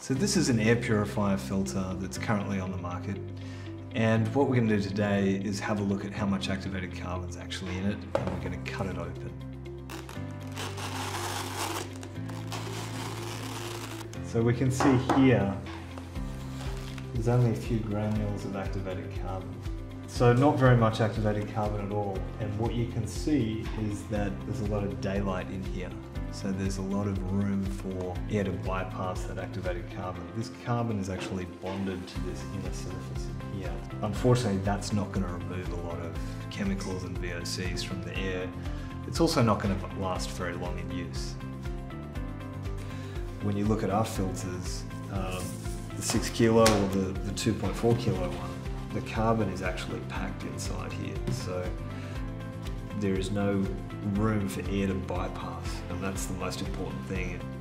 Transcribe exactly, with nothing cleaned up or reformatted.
So this is an air purifier filter that's currently on the market, and what we're going to do today is have a look at how much activated carbon is actually in it, and we're going to cut it open. So we can see here there's only a few granules of activated carbon. So not very much activated carbon at all, and what you can see is that there's a lot of daylight in here. So there's a lot of room for air to bypass that activated carbon. This carbon is actually bonded to this inner surface in here. Unfortunately, that's not going to remove a lot of chemicals and V O Cs from the air. It's also not going to last very long in use. When you look at our filters, um, the six kilo or the, the two point four kilo one, the carbon is actually packed inside here. So there is no room for air to bypass, and that's the most important thing.